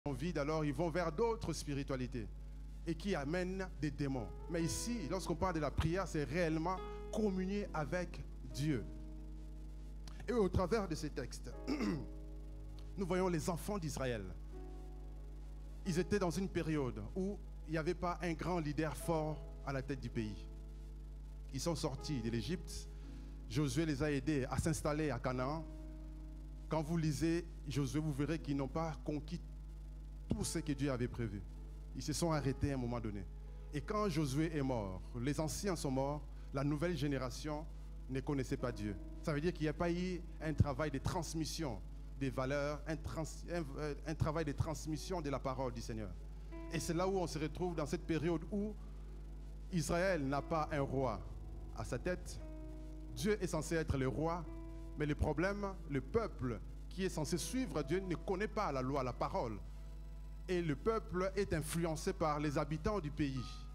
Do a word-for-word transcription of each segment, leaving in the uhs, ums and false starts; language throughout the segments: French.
vide, alors ils vont vers d'autres spiritualités et qui amènent des démons. Mais ici, lorsqu'on parle de la prière, c'est réellement communier avec Dieu. Et au travers de ces textes, nous voyons les enfants d'Israël. Ils étaient dans une période où il n'y avait pas un grand leader fort à la tête du pays. Ils sont sortis de l'Égypte. Josué les a aidés à s'installer à Canaan. Quand vous lisez Josué, vous verrez qu'ils n'ont pas conquis tout ce que Dieu avait prévu. Ils se sont arrêtés à un moment donné. Et quand Josué est mort, les anciens sont morts, la nouvelle génération ne connaissait pas Dieu. Ça veut dire qu'il n'y a pas eu un travail de transmission des valeurs, un, trans, un, un travail de transmission de la parole du Seigneur. Et c'est là où on se retrouve dans cette période où Israël n'a pas un roi à sa tête. Dieu est censé être le roi, mais le problème, le peuple qui est censé suivre Dieu ne connaît pas la loi, la parole. Et le peuple est influencé par les habitants du pays.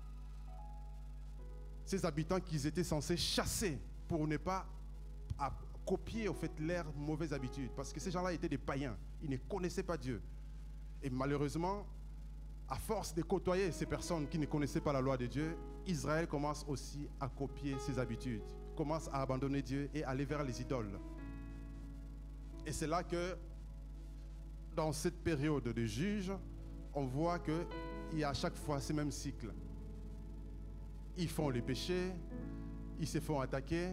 Ces habitants qu'ils étaient censés chasser pour ne pas copier au fait leurs mauvaises habitudes. Parce que ces gens-là étaient des païens. Ils ne connaissaient pas Dieu. Et malheureusement, à force de côtoyer ces personnes qui ne connaissaient pas la loi de Dieu, Israël commence aussi à copier ses habitudes, commence à abandonner Dieu et aller vers les idoles. Et c'est là que, dans cette période de juge, on voit qu'il y a à chaque fois ce même cycle. Ils font les péchés, ils se font attaquer,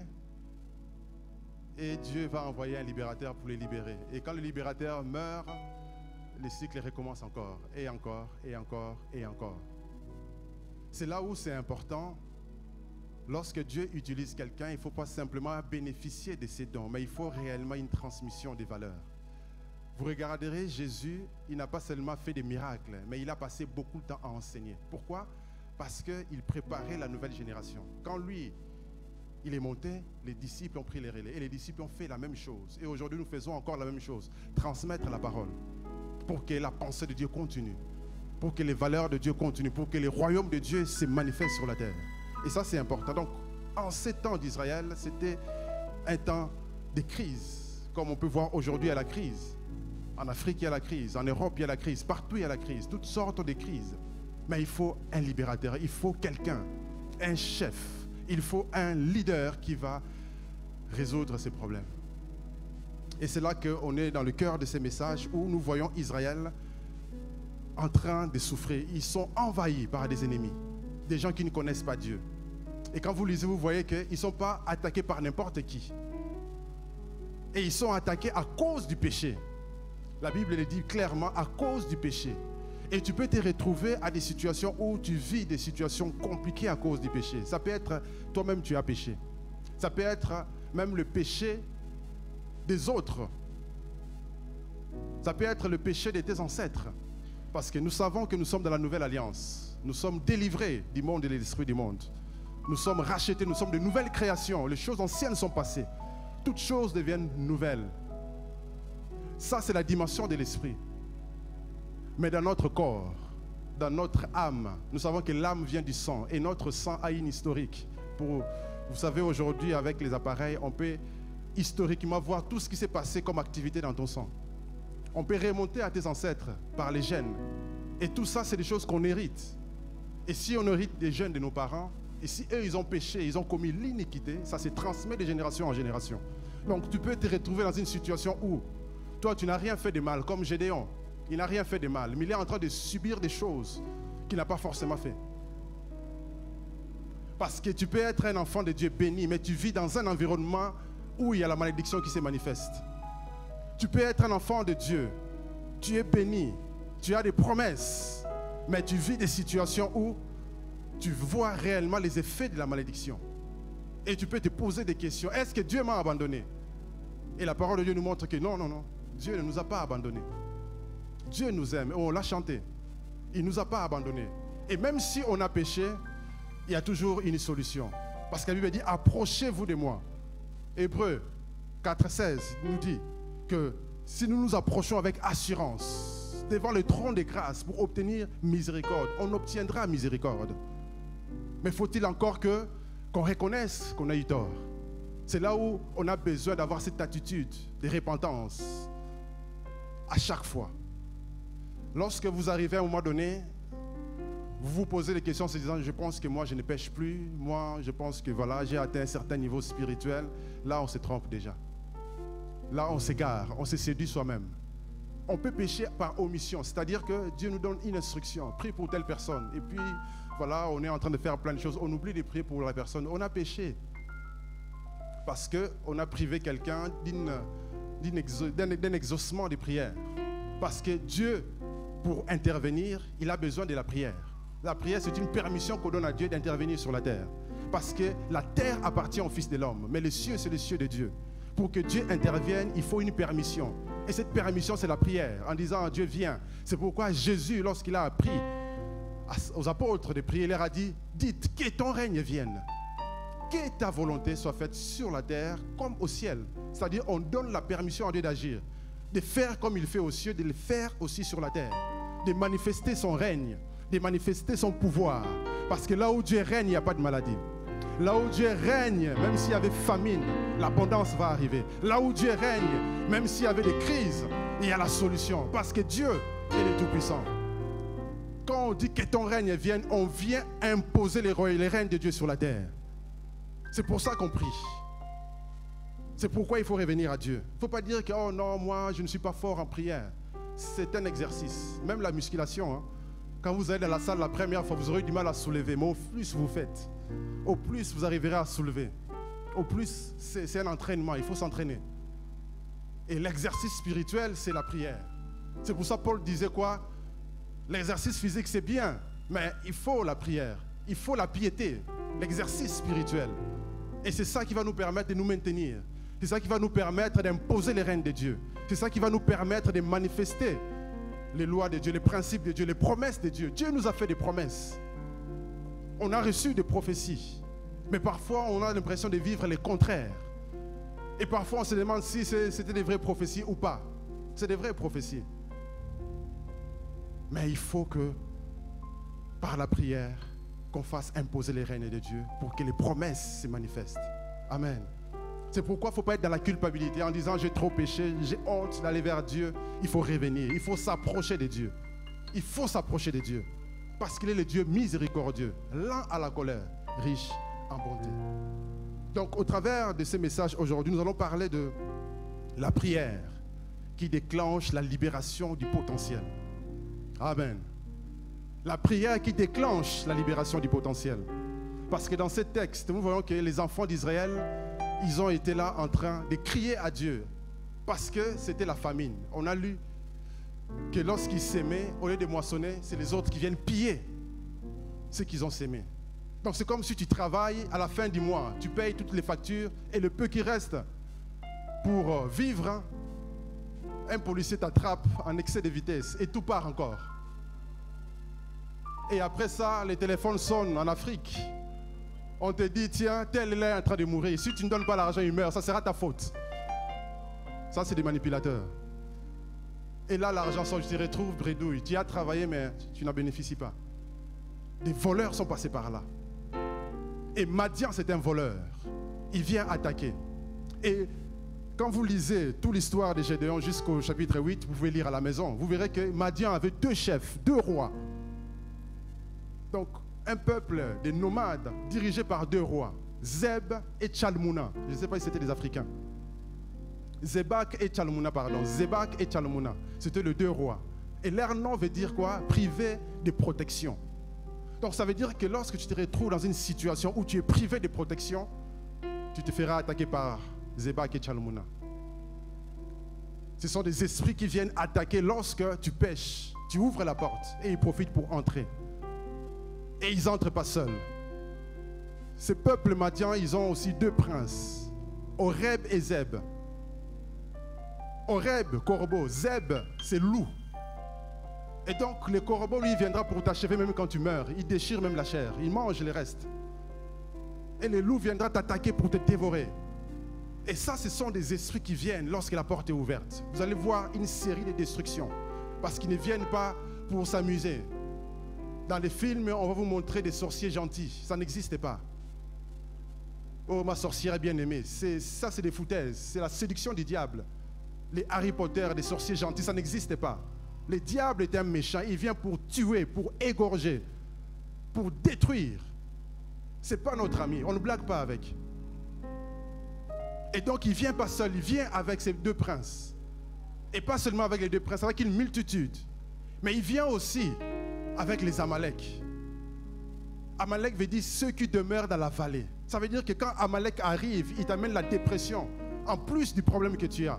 et Dieu va envoyer un libérateur pour les libérer. Et quand le libérateur meurt, le cycle recommence encore, et encore, et encore, et encore. C'est là où c'est important. Lorsque Dieu utilise quelqu'un, il ne faut pas simplement bénéficier de ses dons, mais il faut réellement une transmission des valeurs. Vous regarderez Jésus, il n'a pas seulement fait des miracles, mais il a passé beaucoup de temps à enseigner. Pourquoi? Parce qu'il préparait la nouvelle génération. Quand lui, il est monté, les disciples ont pris les relais et les disciples ont fait la même chose. Et aujourd'hui, nous faisons encore la même chose, transmettre la parole pour que la pensée de Dieu continue, pour que les valeurs de Dieu continuent, pour que le royaume de Dieu se manifeste sur la terre. Et ça, c'est important. Donc, en ces temps d'Israël, c'était un temps de crise, comme on peut voir aujourd'hui à la crise. En Afrique, il y a la crise. En Europe, il y a la crise. Partout, il y a la crise. Toutes sortes de crises. Mais il faut un libérateur. Il faut quelqu'un, un chef. Il faut un leader qui va résoudre ces problèmes. Et c'est là qu'on est dans le cœur de ces messages où nous voyons Israël en train de souffrir. Ils sont envahis par des ennemis, des gens qui ne connaissent pas Dieu. Et quand vous lisez, vous voyez qu'ils ne sont pas attaqués par n'importe qui. Et ils sont attaqués à cause du péché. La Bible le dit clairement, à cause du péché. Et tu peux te retrouver à des situations où tu vis des situations compliquées à cause du péché. Ça peut être toi-même tu as péché. Ça peut être même le péché des autres. Ça peut être le péché de tes ancêtres. Parce que nous savons que nous sommes dans la nouvelle alliance. Nous sommes délivrés du monde et de l'esprit du monde. Nous sommes rachetés, nous sommes de nouvelles créations. Les choses anciennes sont passées. Toutes choses deviennent nouvelles. Ça, c'est la dimension de l'esprit. Mais dans notre corps, dans notre âme, nous savons que l'âme vient du sang. Et notre sang a une historique. Pour, vous savez, aujourd'hui, avec les appareils, on peut historiquement voir tout ce qui s'est passé comme activité dans ton sang. On peut remonter à tes ancêtres par les gènes. Et tout ça, c'est des choses qu'on hérite. Et si on hérite des gènes de nos parents, et si eux, ils ont péché, ils ont commis l'iniquité, ça se transmet de génération en génération. Donc, tu peux te retrouver dans une situation où toi, tu n'as rien fait de mal, comme Gédéon. Il n'a rien fait de mal, mais il est en train de subir des choses qu'il n'a pas forcément fait. Parce que tu peux être un enfant de Dieu béni, mais tu vis dans un environnement où il y a la malédiction qui se manifeste. Tu peux être un enfant de Dieu, tu es béni, tu as des promesses, mais tu vis des situations où tu vois réellement les effets de la malédiction. Et tu peux te poser des questions. Est-ce que Dieu m'a abandonné? Et la parole de Dieu nous montre que non, non, non. Dieu ne nous a pas abandonnés. Dieu nous aime. On l'a chanté. Il ne nous a pas abandonnés. Et même si on a péché, il y a toujours une solution. Parce que la Bible dit, approchez-vous de moi. Hébreux quatre seize nous dit que si nous nous approchons avec assurance devant le trône de grâce pour obtenir miséricorde, on obtiendra miséricorde. Mais faut-il encore que, qu'on reconnaisse qu'on a eu tort? C'est là où on a besoin d'avoir cette attitude de repentance à chaque fois. Lorsque vous arrivez à un moment donné, vous vous posez des questions en se disant, je pense que moi je ne pêche plus, moi je pense que voilà, j'ai atteint un certain niveau spirituel. Là on se trompe déjà. Là on s'égare, on se séduit soi-même. On peut pécher par omission, c'est-à-dire que Dieu nous donne une instruction, prie pour telle personne. Et puis voilà, on est en train de faire plein de choses, on oublie de prier pour la personne. On a péché parce qu'on a privé quelqu'un d'une, d'une exo, d'un, d'un exaucement des prières. Parce que Dieu, pour intervenir, il a besoin de la prière. La prière, c'est une permission qu'on donne à Dieu d'intervenir sur la terre. Parce que la terre appartient au Fils de l'homme, mais les cieux, c'est les cieux de Dieu. Pour que Dieu intervienne, il faut une permission. Et cette permission, c'est la prière, en disant « Dieu, viens ». C'est pourquoi Jésus, lorsqu'il a appris aux apôtres de prier, il leur a dit « Dites que ton règne vienne, que ta volonté soit faite sur la terre comme au ciel ». C'est-à-dire, on donne la permission à Dieu d'agir, de faire comme il fait aux cieux, de le faire aussi sur la terre, de manifester son règne, de manifester son pouvoir. Parce que là où Dieu règne, il n'y a pas de maladie. Là où Dieu règne, même s'il y avait famine, l'abondance va arriver. Là où Dieu règne, même s'il y avait des crises, il y a la solution. Parce que Dieu est le Tout-Puissant. Quand on dit que ton règne vienne, on vient imposer les, les règnes de Dieu sur la terre. C'est pour ça qu'on prie. C'est pourquoi il faut revenir à Dieu. Il ne faut pas dire que oh non, moi je ne suis pas fort en prière. C'est un exercice. Même la musculation, hein. Quand vous allez dans la salle la première fois, vous aurez du mal à soulever. Mais au plus vous faites, au plus vous arriverez à soulever. Au plus, c'est, c'est un entraînement, il faut s'entraîner. Et l'exercice spirituel, c'est la prière. C'est pour ça que Paul disait quoi? L'exercice physique, c'est bien, mais il faut la prière. Il faut la piété, l'exercice spirituel. Et c'est ça qui va nous permettre de nous maintenir. C'est ça qui va nous permettre d'imposer les règnes de Dieu. C'est ça qui va nous permettre de manifester les lois de Dieu, les principes de Dieu, les promesses de Dieu. Dieu nous a fait des promesses. On a reçu des prophéties. Mais parfois, on a l'impression de vivre les contraires. Et parfois, on se demande si c'était des vraies prophéties ou pas. C'est des vraies prophéties. Mais il faut que, par la prière, qu'on fasse imposer les règnes de Dieu pour que les promesses se manifestent. Amen. C'est pourquoi il ne faut pas être dans la culpabilité en disant j'ai trop péché, j'ai honte d'aller vers Dieu. Il faut revenir, il faut s'approcher de Dieu. Il faut s'approcher de Dieu. Parce qu'il est le Dieu miséricordieux, lent à la colère, riche en bonté. Donc au travers de ces messages aujourd'hui, nous allons parler de la prière qui déclenche la libération du potentiel. Amen. La prière qui déclenche la libération du potentiel. Parce que dans ces textes, nous voyons que les enfants d'Israël, ils ont été là en train de crier à Dieu parce que c'était la famine. On a lu que lorsqu'ils s'aimaient, au lieu de moissonner, c'est les autres qui viennent piller ce qu'ils ont sémé. Donc c'est comme si tu travailles à la fin du mois, tu payes toutes les factures et le peu qui reste pour vivre, un policier t'attrape en excès de vitesse et tout part encore. Et après ça, les téléphones sonnent en Afrique. On te dit, tiens, tel est en train de mourir. Si tu ne donnes pas l'argent, il meurt. Ça sera ta faute. Ça, c'est des manipulateurs. Et là, l'argent sort, je te retrouve bredouille. Tu as travaillé, mais tu n'en bénéficies pas. Des voleurs sont passés par là. Et Madian, c'est un voleur. Il vient attaquer. Et quand vous lisez toute l'histoire de Gédéon jusqu'au chapitre huit, vous pouvez lire à la maison. Vous verrez que Madian avait deux chefs, deux rois. Donc, un peuple de nomades dirigé par deux rois, Zeb et Tchalmouna. Je ne sais pas si c'était des Africains. Zebak et Tchalmouna, pardon. Zebak et Tchalmouna. C'était les deux rois. Et leur nom veut dire quoi? Privé de protection. Donc ça veut dire que lorsque tu te retrouves dans une situation où tu es privé de protection, tu te feras attaquer par Zebak et Tchalmouna. Ce sont des esprits qui viennent attaquer lorsque tu pêches. Tu ouvres la porte et ils profitent pour entrer. Et ils n'entrent pas seuls. Ces peuples madians, ils ont aussi deux princes, Oreb et Zeb. Oreb, corbeau, Zeb, c'est loup. Et donc le corbeau, lui, viendra pour t'achever même quand tu meurs. Il déchire même la chair, il mange les restes. Et le loup viendra t'attaquer pour te dévorer. Et ça, ce sont des esprits qui viennent lorsque la porte est ouverte. Vous allez voir une série de destructions. Parce qu'ils ne viennent pas pour s'amuser. Dans les films, on va vous montrer des sorciers gentils. Ça n'existe pas. Oh, ma sorcière bien-aimée. C'est, ça, c'est des foutaises. C'est la séduction du diable. Les Harry Potter, des sorciers gentils, ça n'existe pas. Le diable est un méchant. Il vient pour tuer, pour égorger, pour détruire. Ce n'est pas notre ami. On ne blague pas avec. Et donc, il ne vient pas seul. Il vient avec ses deux princes. Et pas seulement avec les deux princes, avec une multitude. Mais il vient aussi avec les Amalek. Amalek veut dire ceux qui demeurent dans la vallée. Ça veut dire que quand Amalek arrive, il t'amène la dépression, en plus du problème que tu as.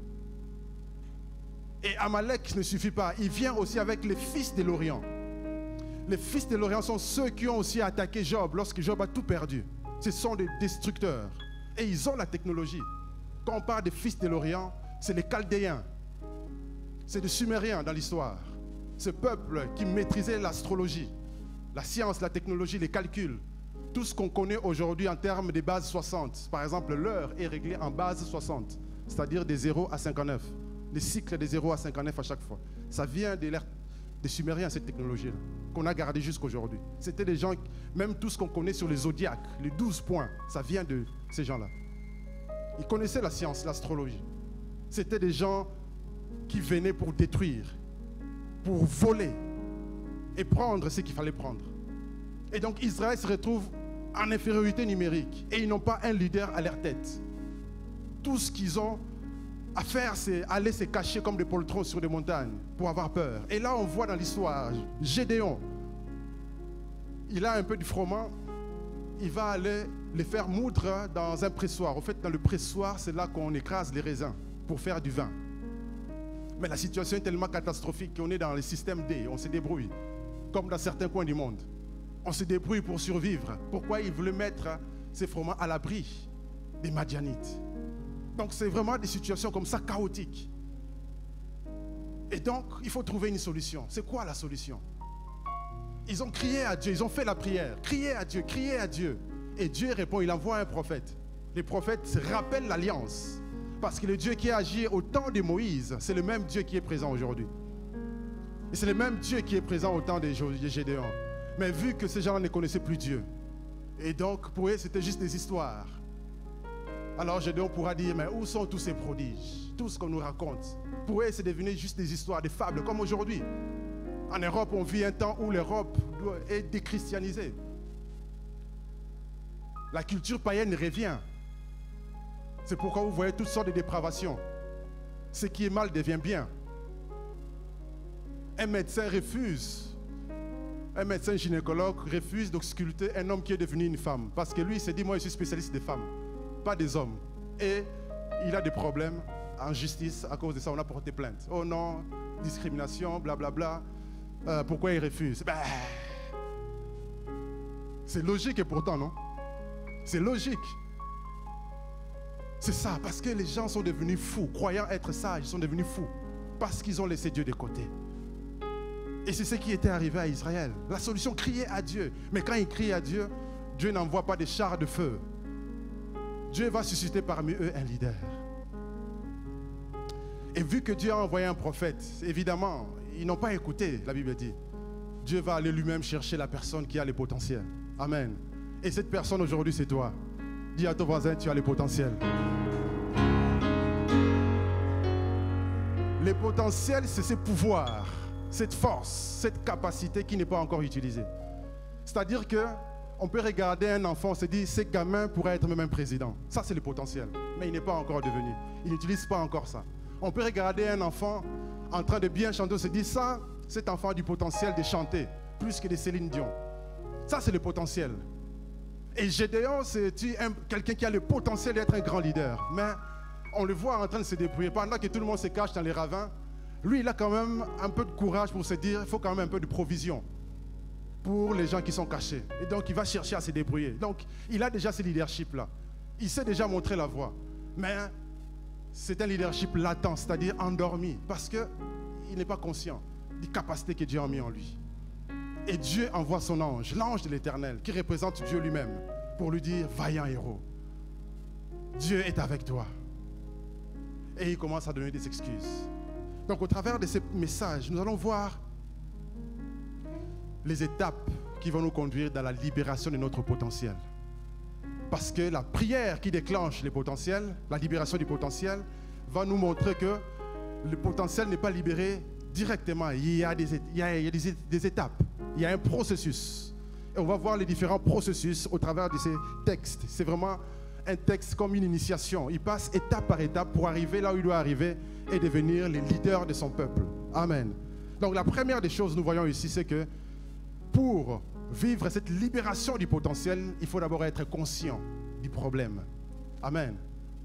Et Amalek ne suffit pas, il vient aussi avec les fils de l'Orient. Les fils de l'Orient sont ceux qui ont aussi attaqué Job lorsque Job a tout perdu. Ce sont des destructeurs. Et ils ont la technologie. Quand on parle des fils de l'Orient, c'est les Chaldéens. C'est des Sumériens dans l'histoire. Ce peuple qui maîtrisait l'astrologie, la science, la technologie, les calculs. Tout ce qu'on connaît aujourd'hui en termes de base soixante. Par exemple, l'heure est réglée en base soixante, c'est-à-dire des zéro à cinquante-neuf. Les cycles de zéro à cinquante-neuf à chaque fois. Ça vient de l'ère des Sumériens, cette technologie-là, qu'on a gardée jusqu'à aujourd'hui. C'était des gens, même tout ce qu'on connaît sur les zodiaques, les douze points, ça vient de ces gens-là. Ils connaissaient la science, l'astrologie. C'était des gens qui venaient pour détruire, pour voler et prendre ce qu'il fallait prendre. Et donc Israël se retrouve en infériorité numérique et ils n'ont pas un leader à leur tête. Tout ce qu'ils ont à faire, c'est aller se cacher comme des poltrons sur des montagnes pour avoir peur. Et là, on voit dans l'histoire, Gédéon, il a un peu du froment, il va aller les faire moudre dans un pressoir. En fait, dans le pressoir, c'est là qu'on écrase les raisins pour faire du vin. Mais la situation est tellement catastrophique qu'on est dans le système D, on se débrouille, comme dans certains coins du monde. On se débrouille pour survivre. Pourquoi il voulait mettre ces froment à l'abri des Madianites? Donc c'est vraiment des situations comme ça chaotiques. Et donc il faut trouver une solution. C'est quoi la solution? Ils ont crié à Dieu, ils ont fait la prière. Criez à Dieu, criez à Dieu. Et Dieu répond, il envoie un prophète. Les prophètes rappellent l'alliance. Parce que le Dieu qui a agi au temps de Moïse, c'est le même Dieu qui est présent aujourd'hui. Et c'est le même Dieu qui est présent au temps de Gédéon. Mais vu que ces gens ne connaissaient plus Dieu, et donc pour eux c'était juste des histoires. Alors Gédéon pourra dire, mais où sont tous ces prodiges? Tout ce qu'on nous raconte. Pour eux c'est devenu juste des histoires, des fables, comme aujourd'hui. En Europe, on vit un temps où l'Europe est déchristianisée. La culture païenne revient. C'est pourquoi vous voyez toutes sortes de dépravations. Ce qui est mal devient bien. Un médecin refuse, un médecin gynécologue refuse d'ausculter un homme qui est devenu une femme. Parce que lui, il s'est dit, moi je suis spécialiste des femmes, pas des hommes. Et il a des problèmes en justice à cause de ça, on a porté plainte. Oh non, discrimination, blablabla. Euh, pourquoi il refuse? Ben, c'est logique et pourtant, non? C'est logique. C'est ça, parce que les gens sont devenus fous, croyant être sages, ils sont devenus fous, parce qu'ils ont laissé Dieu de côté. Et c'est ce qui était arrivé à Israël. La solution, crier à Dieu. Mais quand ils crient à Dieu, Dieu n'envoie pas des chars de feu. Dieu va susciter parmi eux un leader. Et vu que Dieu a envoyé un prophète, évidemment, ils n'ont pas écouté, la Bible dit. Dieu va aller lui-même chercher la personne qui a le potentiel. Amen. Et cette personne aujourd'hui, c'est toi. Dis à ton voisin, tu as le potentiel. Le potentiel, c'est ce pouvoir, cette force, cette capacité qui n'est pas encore utilisée. C'est-à-dire qu'on peut regarder un enfant, on se dit, ce gamin pourrait être même un président. Ça, c'est le potentiel. Mais il n'est pas encore devenu. Il n'utilise pas encore ça. On peut regarder un enfant en train de bien chanter, on se dit, ça, cet enfant a du potentiel de chanter, plus que de Céline Dion. Ça, c'est le potentiel. Et Gédéon, c'est quelqu'un qui a le potentiel d'être un grand leader. Mais on le voit en train de se débrouiller. Pendant que tout le monde se cache dans les ravins, lui, il a quand même un peu de courage pour se dire, il faut quand même un peu de provision pour les gens qui sont cachés. Et donc, il va chercher à se débrouiller. Donc, il a déjà ce leadership-là. Il sait déjà montrer la voie. Mais c'est un leadership latent, c'est-à-dire endormi, parce qu'il n'est pas conscient des capacités que Dieu a mis en lui. Et Dieu envoie son ange, l'ange de l'Éternel, qui représente Dieu lui-même, pour lui dire, vaillant héros, Dieu est avec toi. Et il commence à donner des excuses. Donc au travers de ces messages, nous allons voir les étapes qui vont nous conduire dans la libération de notre potentiel. Parce que la prière qui déclenche les potentiels, la libération du potentiel, va nous montrer que le potentiel n'est pas libéré directement, il y a, des, il y a, il y a des, des étapes, il y a un processus. Et on va voir les différents processus au travers de ces textes. C'est vraiment un texte comme une initiation. Il passe étape par étape pour arriver là où il doit arriver et devenir les leaders de son peuple. Amen. Donc la première des choses que nous voyons ici, c'est que pour vivre cette libération du potentiel, il faut d'abord être conscient du problème. Amen.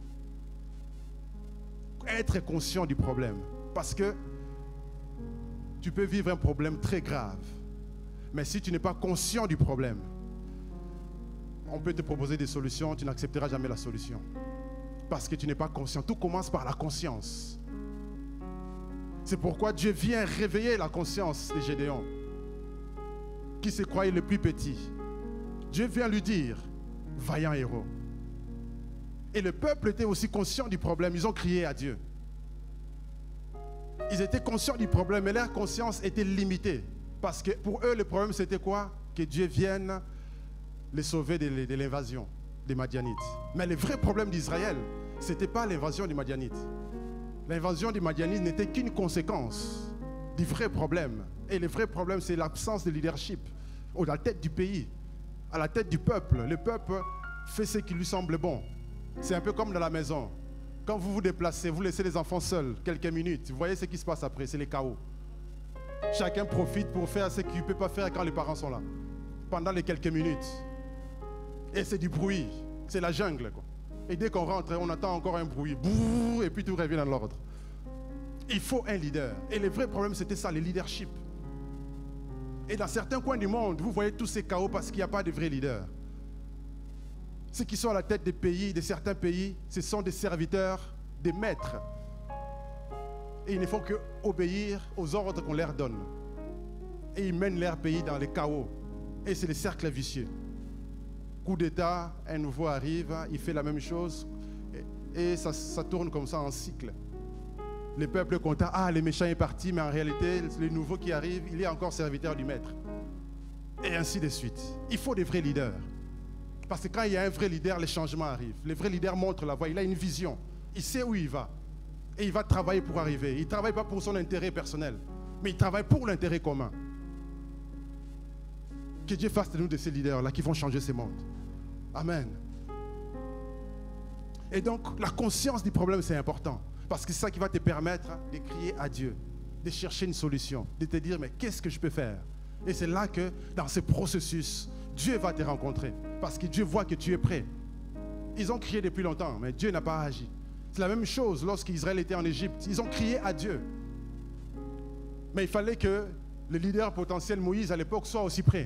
Être conscient du problème. Parce que tu peux vivre un problème très grave. Mais si tu n'es pas conscient du problème, on peut te proposer des solutions, tu n'accepteras jamais la solution. Parce que tu n'es pas conscient. Tout commence par la conscience. C'est pourquoi Dieu vient réveiller la conscience de Gédéon, qui se croyait le plus petit. Dieu vient lui dire, vaillant héros. Et le peuple était aussi conscient du problème. Ils ont crié à Dieu. Ils étaient conscients du problème, mais leur conscience était limitée. Parce que pour eux, le problème, c'était quoi? Que Dieu vienne les sauver de, de l'invasion des Madianites. Mais le vrai problème d'Israël, ce n'était pas l'invasion des Madianites. L'invasion des Madianites n'était qu'une conséquence du vrai problème. Et le vrai problème, c'est l'absence de leadership à la tête du pays, à la tête du peuple. Le peuple fait ce qui lui semble bon. C'est un peu comme dans la maison. Quand vous vous déplacez, vous laissez les enfants seuls quelques minutes. Vous voyez ce qui se passe après, c'est les chaos. Chacun profite pour faire ce qu'il ne peut pas faire quand les parents sont là. Pendant les quelques minutes. Et c'est du bruit. C'est la jungle, quoi. Et dès qu'on rentre, on entend encore un bruit. Bouh, et puis tout revient dans l'ordre. Il faut un leader. Et le vrai problème, c'était ça, le leadership. Et dans certains coins du monde, vous voyez tous ces chaos parce qu'il n'y a pas de vrais leaders. Ceux qui sont à la tête des pays, de certains pays, ce sont des serviteurs, des maîtres. Et ils ne font que obéir aux ordres qu'on leur donne. Et ils mènent leur pays dans les chaos. Et c'est le cercle vicieux. Coup d'État, un nouveau arrive, il fait la même chose. Et, et ça, ça tourne comme ça en cycle. Le peuple est content, ah, le méchant est parti, mais en réalité, le nouveau qui arrive, il est encore serviteur du maître. Et ainsi de suite. Il faut des vrais leaders. Parce que quand il y a un vrai leader, les changements arrivent. Le vrai leader montre la voie, il a une vision. Il sait où il va. Et il va travailler pour arriver. Il ne travaille pas pour son intérêt personnel, mais il travaille pour l'intérêt commun. Que Dieu fasse de nous de ces leaders-là qui vont changer ce monde. Amen. Et donc, la conscience du problème, c'est important. Parce que c'est ça qui va te permettre de crier à Dieu, de chercher une solution, de te dire, mais qu'est-ce que je peux faire? Et c'est là que, dans ce processus, Dieu va te rencontrer. Parce que Dieu voit que tu es prêt. Ils ont crié depuis longtemps, mais Dieu n'a pas agi. C'est la même chose lorsqu'Israël était en Égypte. Ils ont crié à Dieu. Mais il fallait que le leader potentiel Moïse à l'époque soit aussi prêt.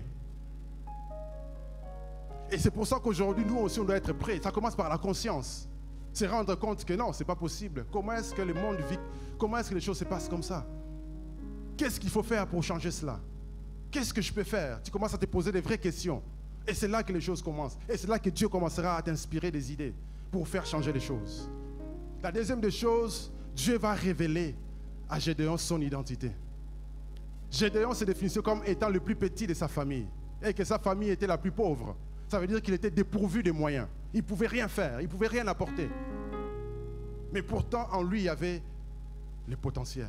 Et c'est pour ça qu'aujourd'hui, nous aussi, on doit être prêts. Ça commence par la conscience. C'est rendre compte que non, ce n'est pas possible. Comment est-ce que le monde vit? Comment est-ce que les choses se passent comme ça? Qu'est-ce qu'il faut faire pour changer cela? Qu'est-ce que je peux faire? Tu commences à te poser des vraies questions. Et c'est là que les choses commencent. Et c'est là que Dieu commencera à t'inspirer des idées pour faire changer les choses. La deuxième des choses, Dieu va révéler à Gédéon son identité. Gédéon se définissait comme étant le plus petit de sa famille et que sa famille était la plus pauvre. Ça veut dire qu'il était dépourvu de moyens. Il ne pouvait rien faire, il ne pouvait rien apporter. Mais pourtant, en lui, il y avait le potentiel.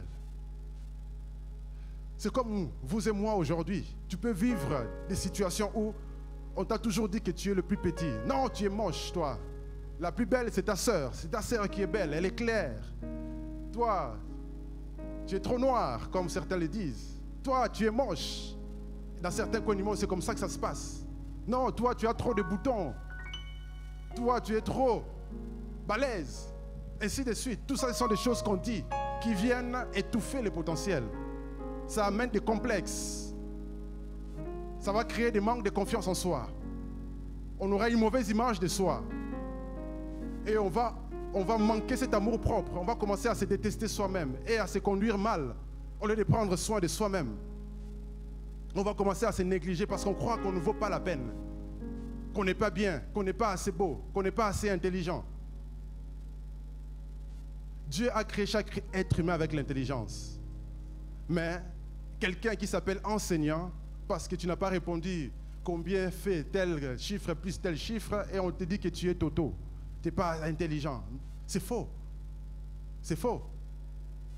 C'est comme vous et moi aujourd'hui. Tu peux vivre des situations où on t'a toujours dit que tu es le plus petit. Non, tu es moche, toi. La plus belle, c'est ta sœur. C'est ta sœur qui est belle, elle est claire. Toi, tu es trop noir, comme certains le disent. Toi, tu es moche. Dans certains coins du monde, c'est comme ça que ça se passe. Non, toi, tu as trop de boutons. Toi, tu es trop balèze. Ainsi de suite. Tout ça, ce sont des choses qu'on dit qui viennent étouffer le potentiel. Ça amène des complexes. Ça va créer des manques de confiance en soi. On aura une mauvaise image de soi. Et on va, on va manquer cet amour propre. On va commencer à se détester soi-même et à se conduire mal au lieu de prendre soin de soi-même. On va commencer à se négliger parce qu'on croit qu'on ne vaut pas la peine, qu'on n'est pas bien, qu'on n'est pas assez beau, qu'on n'est pas assez intelligent. Dieu a créé chaque être humain avec l'intelligence. Mais quelqu'un qui s'appelle enseignant, parce que tu n'as pas répondu combien fait tel chiffre plus tel chiffre, et on te dit que tu es toto. Tu n'es pas intelligent. C'est faux. C'est faux.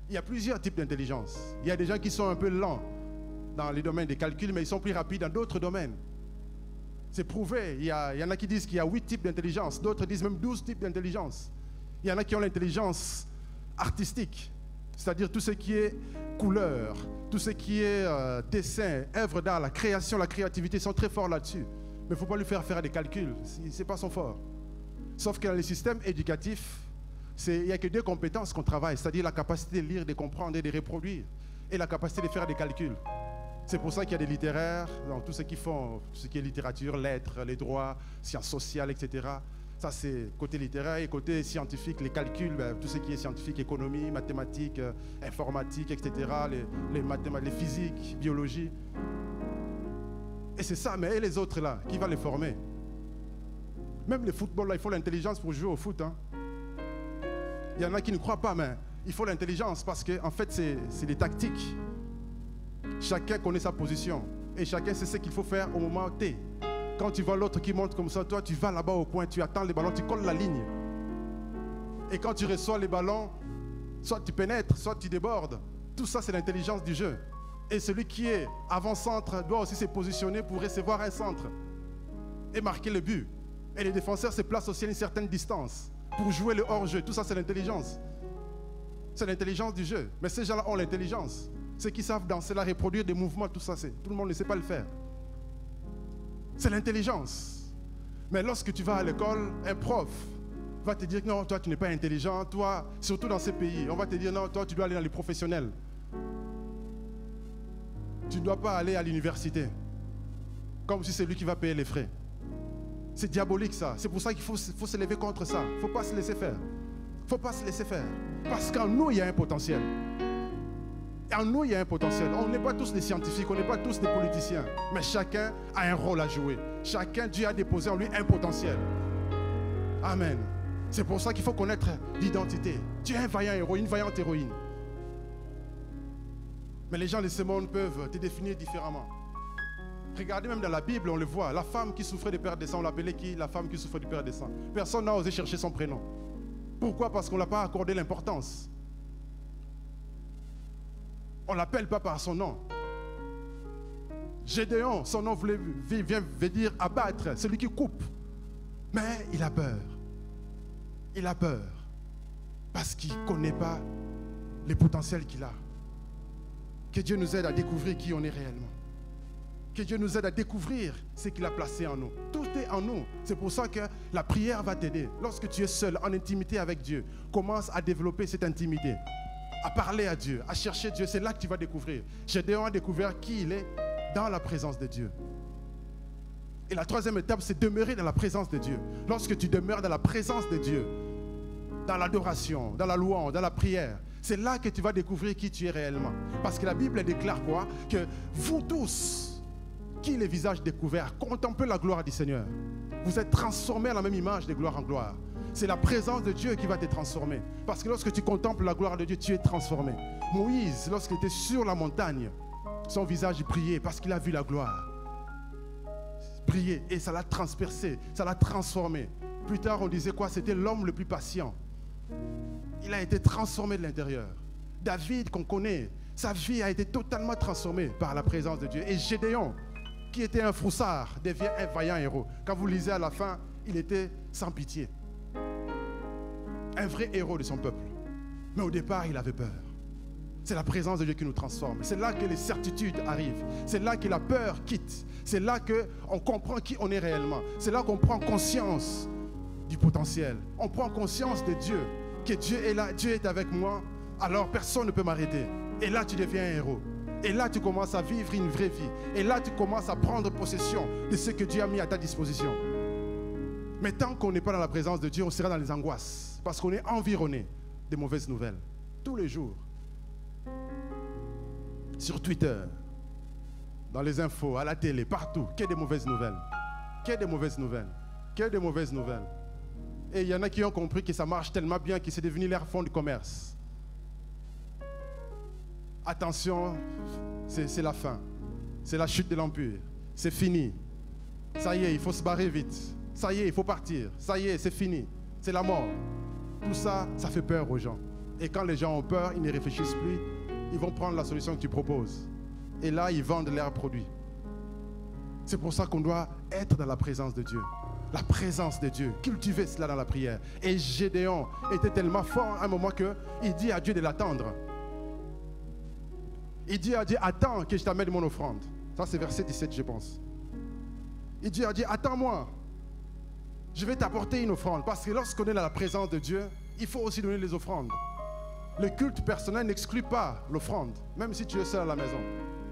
Il y a plusieurs types d'intelligence. Il y a des gens qui sont un peu lents dans les domaines des calculs, mais ils sont plus rapides dans d'autres domaines. C'est prouvé. Il y, a, il y en a qui disent qu'il y a huit types d'intelligence. D'autres disent même douze types d'intelligence. Il y en a qui ont l'intelligence artistique, c'est-à-dire tout ce qui est couleur, tout ce qui est euh, dessin, œuvre d'art, la création, la créativité, ils sont très forts là-dessus. Mais il ne faut pas lui faire faire des calculs. Ce n'est pas son fort. Sauf que dans les systèmes éducatifs, il n'y a que deux compétences qu'on travaille, c'est-à-dire la capacité de lire, de comprendre et de reproduire, et la capacité de faire des calculs. C'est pour ça qu'il y a des littéraires, dans tout ce qu'ils font, tout ce qui est littérature, lettres, les droits, sciences sociales, et cetera. Ça, c'est côté littéraire. Et côté scientifique, les calculs, ben, tout ce qui est scientifique, économie, mathématiques, euh, informatique, et cetera. Les, les mathématiques, les physiques, biologie. Et c'est ça, mais et les autres là, qui va les former? Même les footballs là, il faut l'intelligence pour jouer au foot. Hein. Il y en a qui ne croient pas, mais il faut l'intelligence parce que en fait, c'est des tactiques. Chacun connaît sa position et chacun sait ce qu'il faut faire au moment T. Quand tu vois l'autre qui monte comme ça, toi tu vas là-bas au coin, tu attends les ballons, tu colles la ligne. Et quand tu reçois les ballons, soit tu pénètres, soit tu débordes. Tout ça, c'est l'intelligence du jeu. Et celui qui est avant-centre doit aussi se positionner pour recevoir un centre et marquer le but. Et les défenseurs se placent aussi à une certaine distance pour jouer le hors-jeu. Tout ça, c'est l'intelligence. C'est l'intelligence du jeu. Mais ces gens-là ont l'intelligence. Ceux qui savent danser, la reproduire des mouvements, tout ça, tout le monde ne sait pas le faire. C'est l'intelligence. Mais lorsque tu vas à l'école, un prof va te dire que non, toi, tu n'es pas intelligent. Toi, surtout dans ces pays, on va te dire non, toi, tu dois aller dans les professionnels. Tu ne dois pas aller à l'université. Comme si c'est lui qui va payer les frais. C'est diabolique ça. C'est pour ça qu'il faut, faut se lever contre ça. Il ne faut pas se laisser faire. Il ne faut pas se laisser faire. Parce qu'en nous, il y a un potentiel. En nous, il y a un potentiel. On n'est pas tous des scientifiques, on n'est pas tous des politiciens. Mais chacun a un rôle à jouer. Chacun, Dieu a déposé en lui un potentiel. Amen. C'est pour ça qu'il faut connaître l'identité. Tu es un vaillant héros, une vaillante héroïne. Mais les gens de ce monde peuvent te définir différemment. Regardez même dans la Bible, on le voit. La femme qui souffrait de perte de sang, on l'appelait qui? La femme qui souffrait de perte de sang. Personne n'a osé chercher son prénom. Pourquoi? Parce qu'on ne l'a pas accordé l'importance. On ne l'appelle pas par son nom. Gédéon, son nom voulait, vient, veut dire abattre, celui qui coupe. Mais il a peur. Il a peur. Parce qu'il ne connaît pas les potentiels qu'il a. Que Dieu nous aide à découvrir qui on est réellement. Que Dieu nous aide à découvrir ce qu'il a placé en nous. Tout est en nous. C'est pour ça que la prière va t'aider. Lorsque tu es seul, en intimité avec Dieu, commence à développer cette intimité. À parler à Dieu, à chercher Dieu. C'est là que tu vas découvrir. Gédéon a découvert qui il est dans la présence de Dieu. Et la troisième étape, c'est demeurer dans la présence de Dieu. Lorsque tu demeures dans la présence de Dieu, dans l'adoration, dans la louange, dans la prière, c'est là que tu vas découvrir qui tu es réellement. Parce que la Bible déclare quoi? Que vous tous, qui les visages découverts, contemplez la gloire du Seigneur. Vous êtes transformés à la même image de gloire en gloire. C'est la présence de Dieu qui va te transformer. Parce que lorsque tu contemples la gloire de Dieu, tu es transformé. Moïse, lorsqu'il était sur la montagne, son visage brillait parce qu'il a vu la gloire. Briller, et ça l'a transpercé, ça l'a transformé. Plus tard, on disait quoi? C'était l'homme le plus patient. Il a été transformé de l'intérieur. David, qu'on connaît, sa vie a été totalement transformée par la présence de Dieu. Et Gédéon, qui était un froussard, devient un vaillant héros. Quand vous lisez à la fin, il était sans pitié. Un vrai héros de son peuple. Mais au départ, il avait peur. C'est la présence de Dieu qui nous transforme. C'est là que les certitudes arrivent. C'est là que la peur quitte. C'est là qu'on comprend qui on est réellement. C'est là qu'on prend conscience du potentiel. On prend conscience de Dieu. Que Dieu est là, Dieu est avec moi. Alors personne ne peut m'arrêter. Et là, tu deviens un héros. Et là, tu commences à vivre une vraie vie. Et là, tu commences à prendre possession de ce que Dieu a mis à ta disposition. Mais tant qu'on n'est pas dans la présence de Dieu, on sera dans les angoisses. Parce qu'on est environné de mauvaises nouvelles. Tous les jours. Sur Twitter, dans les infos, à la télé, partout. Que des mauvaises nouvelles. Que des mauvaises nouvelles. Que des mauvaises nouvelles. Et il y en a qui ont compris que ça marche tellement bien que c'est devenu leur fonds de commerce. Attention, c'est la fin. C'est la chute de l'Empire. C'est fini. Ça y est, il faut se barrer vite. Ça y est, il faut partir. Ça y est, c'est fini. C'est la mort. Tout ça, ça fait peur aux gens. Et quand les gens ont peur, ils ne réfléchissent plus. Ils vont prendre la solution que tu proposes. Et là, ils vendent leurs produits. C'est pour ça qu'on doit être dans la présence de Dieu. La présence de Dieu. Cultiver cela dans la prière. Et Gédéon était tellement fort à un moment qu'il dit à Dieu de l'attendre. Il dit à Dieu, attends que je t'amène mon offrande. Ça, c'est verset dix-sept, je pense. Il dit à Dieu, attends-moi. Je vais t'apporter une offrande. Parce que lorsqu'on est dans la présence de Dieu, il faut aussi donner les offrandes. Le culte personnel n'exclut pas l'offrande, même si tu es seul à la maison.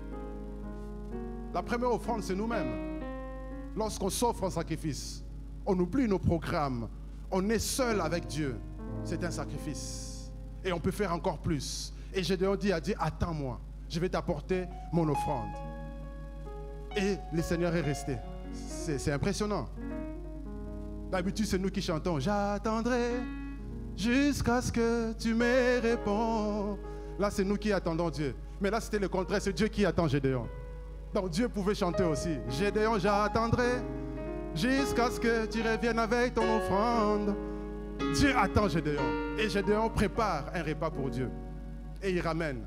La première offrande, c'est nous-mêmes. Lorsqu'on s'offre en sacrifice, on oublie nos programmes. On est seul avec Dieu. C'est un sacrifice. Et on peut faire encore plus. Et Gédéon dit à Dieu, attends-moi. Je vais t'apporter mon offrande. Et le Seigneur est resté. C'est, c'est impressionnant. D'habitude, c'est nous qui chantons. J'attendrai jusqu'à ce que tu me réponds. Là, c'est nous qui attendons Dieu. Mais là, c'était le contraire. C'est Dieu qui attend Gédéon. Donc, Dieu pouvait chanter aussi. Gédéon, j'attendrai jusqu'à ce que tu reviennes avec ton offrande. Dieu attend Gédéon. Et Gédéon prépare un repas pour Dieu. Et il ramène.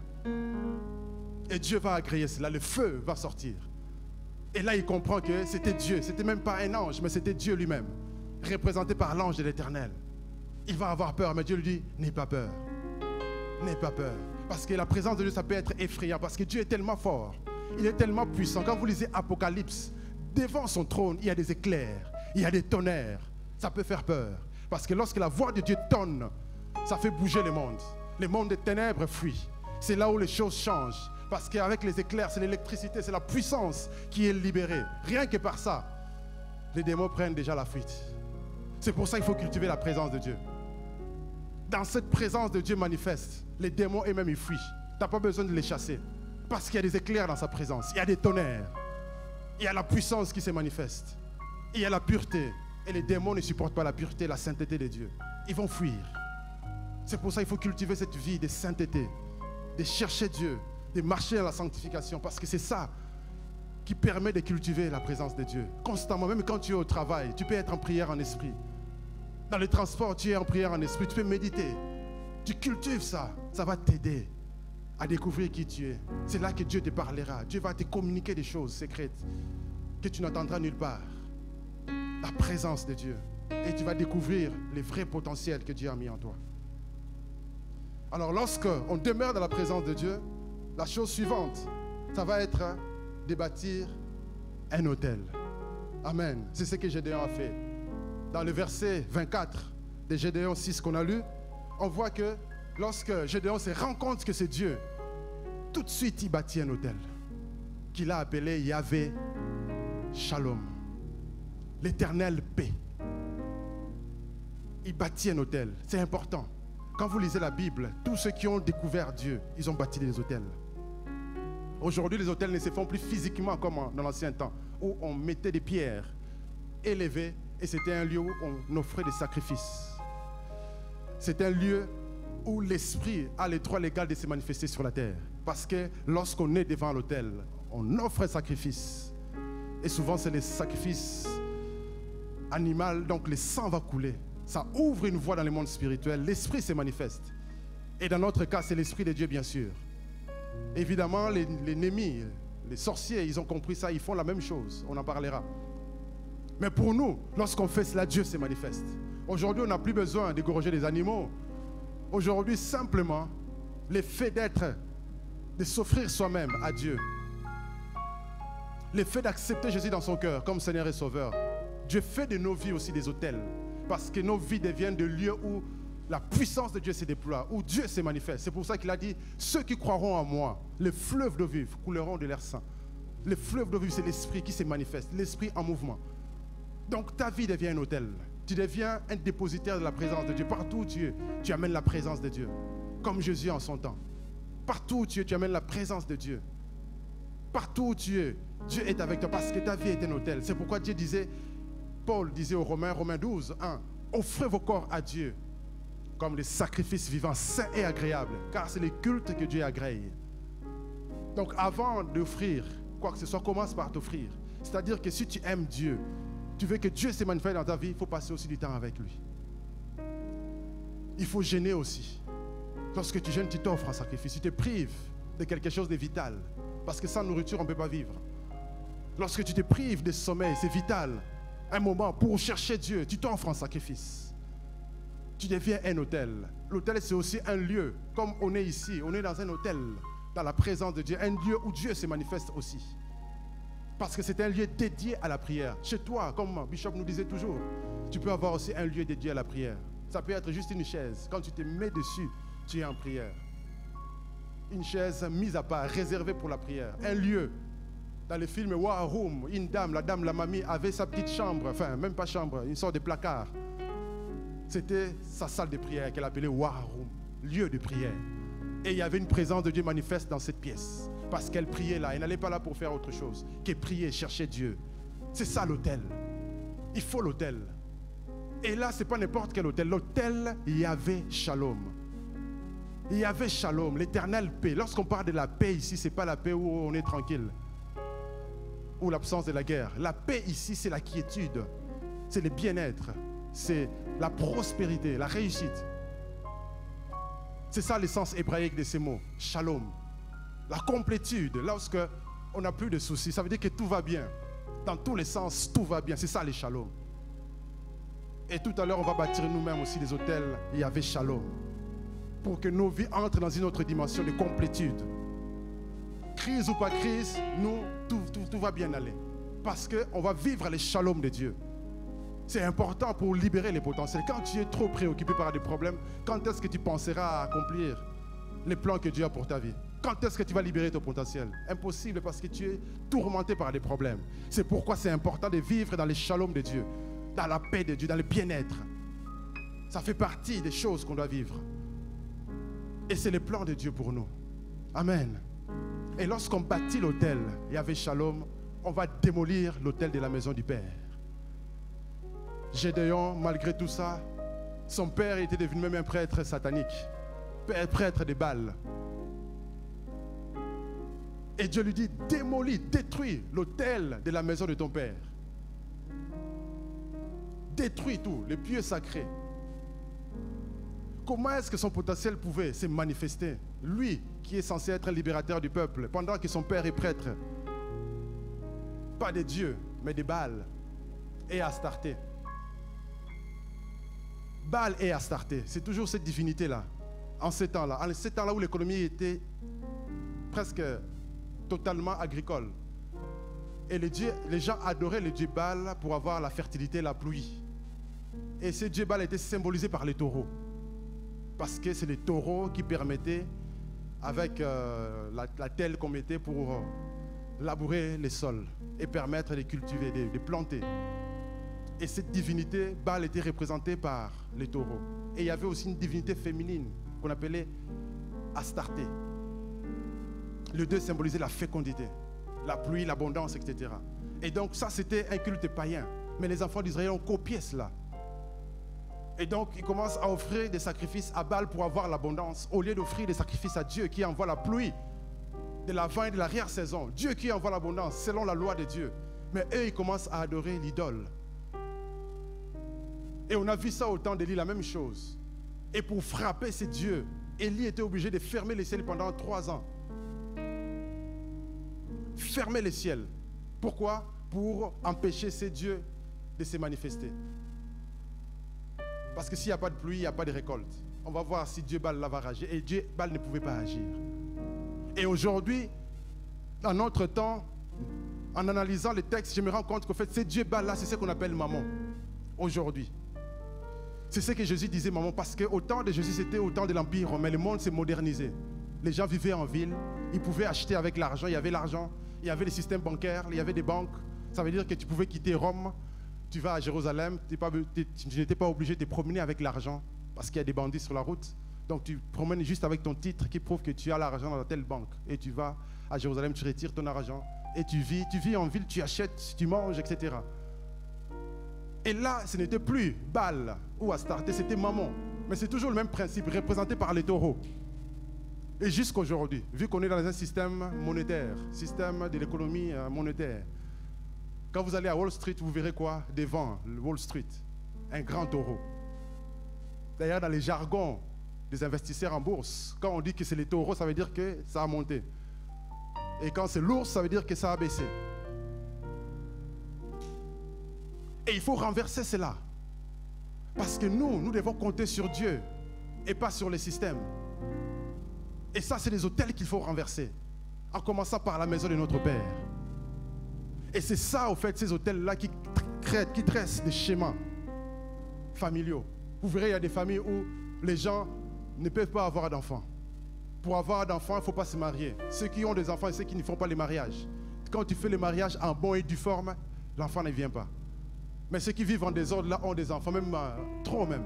Et Dieu va agréer cela. Le feu va sortir. Et là, il comprend que c'était Dieu. C'était même pas un ange, mais c'était Dieu lui-même, représenté par l'ange de l'Éternel. Il va avoir peur, mais Dieu lui dit, n'aie pas peur. N'aie pas peur. Parce que la présence de Dieu, ça peut être effrayant. Parce que Dieu est tellement fort. Il est tellement puissant. Quand vous lisez Apocalypse, devant son trône, il y a des éclairs. Il y a des tonnerres. Ça peut faire peur. Parce que lorsque la voix de Dieu tonne, ça fait bouger le monde. Le monde des ténèbres fuit. C'est là où les choses changent. Parce qu'avec les éclairs, c'est l'électricité, c'est la puissance qui est libérée. Rien que par ça, les démons prennent déjà la fuite. C'est pour ça qu'il faut cultiver la présence de Dieu. Dans cette présence de Dieu manifeste, les démons eux-mêmes ils fuient. Tu n'as pas besoin de les chasser. Parce qu'il y a des éclairs dans sa présence. Il y a des tonnerres. Il y a la puissance qui se manifeste. Il y a la pureté. Et les démons ne supportent pas la pureté, la sainteté de Dieu. Ils vont fuir. C'est pour ça qu'il faut cultiver cette vie de sainteté, de chercher Dieu, de marcher dans la sanctification. Parce que c'est ça qui permet de cultiver la présence de Dieu. Constamment, même quand tu es au travail, tu peux être en prière en esprit. Dans les transports, tu es en prière en esprit, tu peux méditer. Tu cultives ça, ça va t'aider à découvrir qui tu es. C'est là que Dieu te parlera. Dieu va te communiquer des choses secrètes que tu n'entendras nulle part. La présence de Dieu. Et tu vas découvrir les vrais potentiels que Dieu a mis en toi. Alors lorsqu'on demeure dans la présence de Dieu, la chose suivante, ça va être de bâtir un autel. Amen. C'est ce que Gédéon a fait. Dans le verset vingt-quatre de Gédéon six qu'on a lu, on voit que lorsque Gédéon se rend compte que c'est Dieu, tout de suite il bâtit un autel qu'il a appelé Yahvé Shalom, l'éternelle paix. Il bâtit un autel. C'est important. Quand vous lisez la Bible, tous ceux qui ont découvert Dieu, ils ont bâti des autels. Aujourd'hui, les autels ne se font plus physiquement comme dans l'ancien temps, où on mettait des pierres élevées et c'était un lieu où on offrait des sacrifices. C'est un lieu où l'esprit a les droits légaux de se manifester sur la terre. Parce que lorsqu'on est devant l'autel, on offre un sacrifice. Et souvent, c'est les sacrifices animaux, donc le sang va couler. Ça ouvre une voie dans le monde spirituel. L'esprit se manifeste. Et dans notre cas, c'est l'esprit de Dieu, bien sûr. Évidemment, les, les ennemis, les sorciers, ils ont compris ça. Ils font la même chose. On en parlera. Mais pour nous, lorsqu'on fait cela, Dieu se manifeste. Aujourd'hui, on n'a plus besoin d'égorger des animaux. Aujourd'hui, simplement, le fait d'être, de s'offrir soi-même à Dieu, le fait d'accepter Jésus dans son cœur comme Seigneur et Sauveur, Dieu fait de nos vies aussi des autels. Parce que nos vies deviennent des lieux où la puissance de Dieu se déploie, où Dieu se manifeste. C'est pour ça qu'il a dit, ceux qui croiront en moi, les fleuves d'eau vive couleront de leur sang. Les fleuves d'eau vive, c'est l'esprit qui se manifeste, l'esprit en mouvement. Donc ta vie devient un autel. Tu deviens un dépositaire de la présence de Dieu. Partout où tu es, tu amènes la présence de Dieu. Comme Jésus en son temps. Partout où tu es, tu amènes la présence de Dieu. Partout où tu es, Dieu est avec toi parce que ta vie est un autel. C'est pourquoi Dieu disait, Paul disait aux Romains, Romains douze, un, offrez vos corps à Dieu comme des sacrifices vivants, saints et agréables, car c'est le culte que Dieu agrée. Donc avant d'offrir quoi que ce soit, commence par t'offrir. C'est-à-dire que si tu aimes Dieu, tu veux que Dieu se manifeste dans ta vie, il faut passer aussi du temps avec lui. Il faut jeûner aussi. Lorsque tu jeûnes, tu t'offres un sacrifice. Tu te prives de quelque chose de vital. Parce que sans nourriture, on ne peut pas vivre. Lorsque tu te prives de sommeil, c'est vital. Un moment pour chercher Dieu, tu t'offres un sacrifice. Tu deviens un hôtel. L'hôtel, c'est aussi un lieu. Comme on est ici, on est dans un hôtel, dans la présence de Dieu. Un lieu où Dieu se manifeste aussi. Parce que c'est un lieu dédié à la prière. Chez toi, comme Bishop nous disait toujours, tu peux avoir aussi un lieu dédié à la prière. Ça peut être juste une chaise. Quand tu te mets dessus, tu es en prière. Une chaise mise à part, réservée pour la prière. Un lieu. Dans le film War Room, une dame, la dame, la mamie, avait sa petite chambre, enfin, même pas chambre, une sorte de placard. C'était sa salle de prière qu'elle appelait War Room, lieu de prière. Et il y avait une présence de Dieu manifeste dans cette pièce. Parce qu'elle priait là, elle n'allait pas là pour faire autre chose que prier, chercher Dieu. C'est ça l'hôtel. Il faut l'hôtel. Et là, ce n'est pas n'importe quel hôtel. L'hôtel Yahvé Shalom. Yahvé Shalom, l'éternelle paix. Lorsqu'on parle de la paix ici, ce n'est pas la paix où on est tranquille. Ou l'absence de la guerre. La paix ici, c'est la quiétude. C'est le bien-être. C'est la prospérité, la réussite. C'est ça l'essence hébraïque de ces mots. Shalom. La complétude. Lorsque on n'a plus de soucis, ça veut dire que tout va bien. Dans tous les sens, tout va bien. C'est ça les shalom. Et tout à l'heure, on va bâtir nous-mêmes aussi des hôtels. Il y avait shalom. Pour que nos vies entrent dans une autre dimension de complétude. Crise ou pas crise, nous, tout, tout, tout va bien aller. Parce qu'on va vivre les shalom de Dieu. C'est important pour libérer les potentiels. Quand tu es trop préoccupé par des problèmes, quand est-ce que tu penseras à accomplir les plans que Dieu a pour ta vie? Quand est-ce que tu vas libérer ton potentiel? Impossible parce que tu es tourmenté par des problèmes. C'est pourquoi c'est important de vivre dans les shalom de Dieu, dans la paix de Dieu, dans le bien-être. Ça fait partie des choses qu'on doit vivre. Et c'est le plan de Dieu pour nous. Amen. Et lorsqu'on bâtit l'autel, il y avait Shalom, on va démolir l'autel de la maison du Père. Gédéon, malgré tout ça, son père était devenu même un prêtre satanique, prêtre de Baal. Et Dieu lui dit, démolis, détruis l'autel de la maison de ton père. Détruis tout, les pieux sacrés. Comment est-ce que son potentiel pouvait se manifester? Lui, qui est censé être libérateur du peuple, pendant que son père est prêtre. Pas de Dieu, mais de Baal et Astarté. Baal et Astarté, c'est toujours cette divinité-là, en ces temps-là. En ces temps-là où l'économie était presque totalement agricole. Et les, dieux, les gens adoraient le dieu Baal pour avoir la fertilité, la pluie. Et ce dieu Baal était symbolisé par les taureaux. Parce que c'est les taureaux qui permettaient, avec euh, la, la telle qu'on mettait pour euh, labourer les sols et permettre de cultiver, de, de planter. Et cette divinité, Baal était représentée par les taureaux. Et il y avait aussi une divinité féminine qu'on appelait Astarté. Le deux symbolisait la fécondité, la pluie, l'abondance, et cetera. Et donc ça, c'était un culte païen. Mais les enfants d'Israël ont copié cela. Et donc, ils commencent à offrir des sacrifices à Baal pour avoir l'abondance, au lieu d'offrir des sacrifices à Dieu qui envoie la pluie de l'avant et de l'arrière-saison. Dieu qui envoie l'abondance, selon la loi de Dieu. Mais eux, ils commencent à adorer l'idole. Et on a vu ça au temps d'Élie, la même chose. Et pour frapper ces dieux, Élie était obligé de fermer les ciels pendant trois ans. Fermer les ciels. Pourquoi? Pour empêcher ces dieux de se manifester. Parce que s'il n'y a pas de pluie, il n'y a pas de récolte. On va voir si Dieu Baal va agir. Et Dieu Baal ne pouvait pas agir. Et aujourd'hui, dans notre temps, en analysant les textes, je me rends compte qu'en fait, ces Dieu Baal là, c'est ce qu'on appelle maman. Aujourd'hui. C'est ce que Jésus disait maman. Parce qu'au temps de Jésus, c'était au temps de l'Empire romain. Le monde s'est modernisé. Les gens vivaient en ville. Ils pouvaient acheter avec l'argent. Il y avait l'argent. Il y avait les systèmes bancaires. Il y avait des banques. Ça veut dire que tu pouvais quitter Rome. Tu vas à Jérusalem, tu n'étais pas obligé de te promener avec l'argent parce qu'il y a des bandits sur la route. Donc tu promènes juste avec ton titre qui prouve que tu as l'argent dans telle banque. Et tu vas à Jérusalem, tu retires ton argent. Et tu vis, tu vis en ville, tu achètes, tu manges, et cetera. Et là, ce n'était plus Baal ou Astarté, c'était Mammon. Mais c'est toujours le même principe, représenté par les taureaux. Et jusqu'à aujourd'hui, vu qu'on est dans un système monétaire, système de l'économie monétaire, quand vous allez à Wall Street, vous verrez quoi? Devant Wall Street, un grand taureau. D'ailleurs, dans les jargons des investisseurs en bourse. Quand on dit que c'est les taureaux, ça veut dire que ça a monté. Et quand c'est l'ours, ça veut dire que ça a baissé. Et il faut renverser cela. Parce que nous, nous devons compter sur Dieu et pas sur les systèmes. Et ça, c'est les autels qu'il faut renverser. En commençant par la maison de notre Père. Et c'est ça, au fait, ces autels-là qui créent, qui tressent des schémas familiaux. Vous verrez, il y a des familles où les gens ne peuvent pas avoir d'enfants. Pour avoir d'enfants, il ne faut pas se marier. Ceux qui ont des enfants et ceux qui ne font pas les mariages. Quand tu fais le mariage en bon et due forme, l'enfant ne vient pas. Mais ceux qui vivent en désordre, là, ont des enfants, même euh, trop même.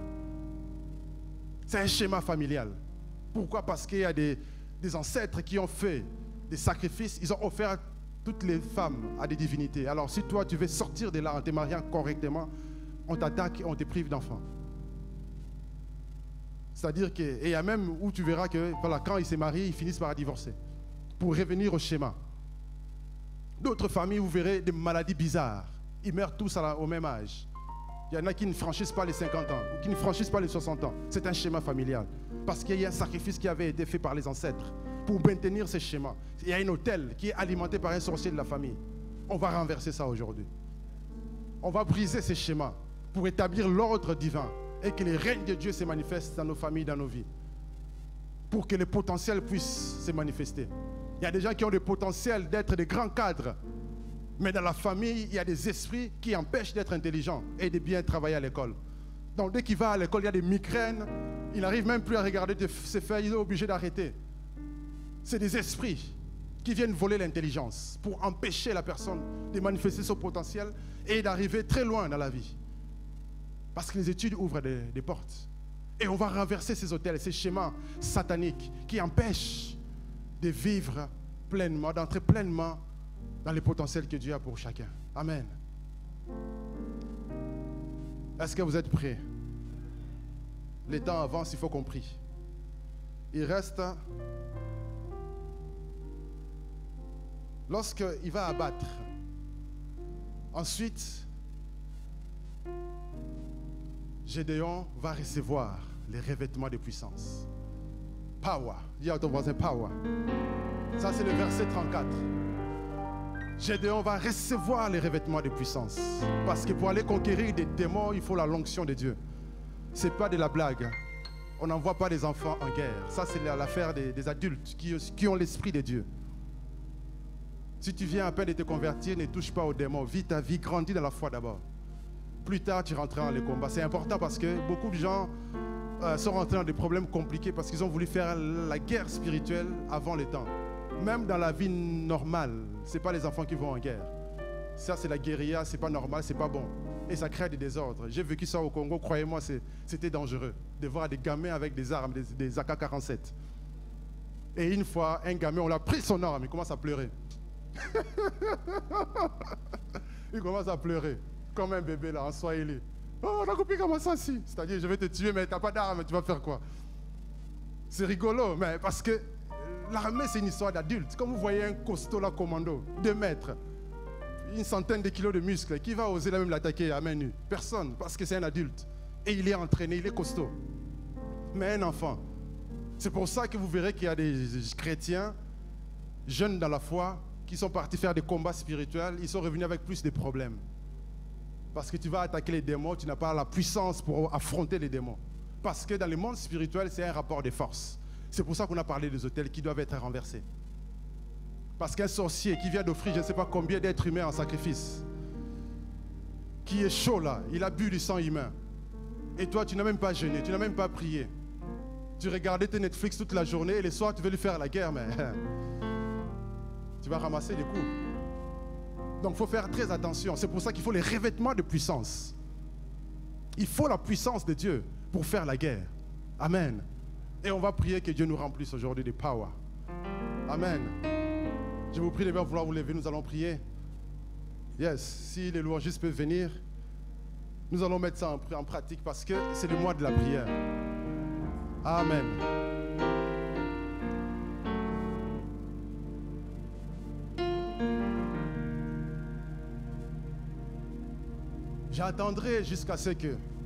C'est un schéma familial. Pourquoi? Parce qu'il y a des, des ancêtres qui ont fait des sacrifices, ils ont offert toutes les femmes à des divinités. Alors si toi, tu veux sortir de là en te mariant correctement, on t'attaque et on te prive d'enfants. C'est-à-dire que, et il y a même où tu verras que voilà, quand ils se marient, ils finissent par divorcer. Pour revenir au schéma. D'autres familles, vous verrez des maladies bizarres. Ils meurent tous à la, au même âge. Il y en a qui ne franchissent pas les cinquante ans, ou qui ne franchissent pas les soixante ans. C'est un schéma familial. Parce qu'il y a un sacrifice qui avait été fait par les ancêtres pour maintenir ces schémas. Il y a un autel qui est alimenté par un sorcier de la famille. On va renverser ça aujourd'hui. On va briser ces schémas pour établir l'ordre divin et que les règnes de Dieu se manifestent dans nos familles, dans nos vies. Pour que le potentiel puisse se manifester. Il y a des gens qui ont le potentiel d'être des grands cadres. Mais dans la famille, il y a des esprits qui empêchent d'être intelligents et de bien travailler à l'école. Donc dès qu'il va à l'école, il y a des migraines. Il n'arrive même plus à regarder ses feuilles, il est obligé d'arrêter. C'est des esprits qui viennent voler l'intelligence pour empêcher la personne de manifester son potentiel et d'arriver très loin dans la vie. Parce que les études ouvrent des, des portes. Et on va renverser ces hôtels, ces schémas sataniques qui empêchent de vivre pleinement, d'entrer pleinement dans les potentiels que Dieu a pour chacun. Amen. Est-ce que vous êtes prêts? Les temps avancent, il faut qu'on prie. Il reste... Lorsqu'il va abattre, ensuite, Gédéon va recevoir les revêtements de puissance. Power. Dis à ton voisin, power. Ça, c'est le verset trente-quatre. Gédéon va recevoir les revêtements de puissance. Parce que pour aller conquérir des démons, il faut la l'onction de Dieu. Ce n'est pas de la blague. On n'envoie pas des enfants en guerre. Ça, c'est l'affaire des, des adultes qui, qui ont l'esprit de Dieu. Si tu viens à peine de te convertir, ne touche pas aux démons. Vis ta vie, grandis dans la foi d'abord. Plus tard, tu rentreras dans les combats. C'est important parce que beaucoup de gens euh, sont rentrés dans des problèmes compliqués parce qu'ils ont voulu faire la guerre spirituelle avant le temps. Même dans la vie normale, ce n'est pas les enfants qui vont en guerre. Ça, c'est la guérilla, ce n'est pas normal, ce n'est pas bon. Et ça crée des désordres. J'ai vécu ça au Congo, croyez-moi, c'était dangereux de voir des gamins avec des armes, des, des A K quarante-sept. Et une fois, un gamin, on l'a pris son arme, il commence à pleurer. Il commence à pleurer comme un bébé là en Swahili. Oh, on a compris comment ça si. C'est-à-dire, je vais te tuer, mais tu n'as pas d'arme, tu vas faire quoi? C'est rigolo, mais parce que l'armée, c'est une histoire d'adulte. Comme vous voyez un costaud là, commando, deux mètres, une centaine de kilos de muscles, qui va oser là même l'attaquer à main nue? Personne, parce que c'est un adulte. Et il est entraîné, il est costaud. Mais un enfant. C'est pour ça que vous verrez qu'il y a des chrétiens, jeunes dans la foi, qui sont partis faire des combats spirituels, ils sont revenus avec plus de problèmes. Parce que tu vas attaquer les démons, tu n'as pas la puissance pour affronter les démons. Parce que dans le monde spirituel, c'est un rapport de force. C'est pour ça qu'on a parlé des autels qui doivent être renversés. Parce qu'un sorcier qui vient d'offrir je ne sais pas combien d'êtres humains en sacrifice, qui est chaud là, il a bu du sang humain. Et toi, tu n'as même pas jeûné, tu n'as même pas prié. Tu regardais tes Netflix toute la journée et le soir, tu veux lui faire la guerre, mais... tu vas ramasser des coups. Donc il faut faire très attention. C'est pour ça qu'il faut les revêtements de puissance. Il faut la puissance de Dieu pour faire la guerre. Amen. Et on va prier que Dieu nous remplisse aujourd'hui de power. Amen. Je vous prie de bien vouloir vous lever. Nous allons prier. Yes. Si les louangistes peuvent venir, nous allons mettre ça en, en pratique parce que c'est le mois de la prière. Amen. J'attendrai jusqu'à ce que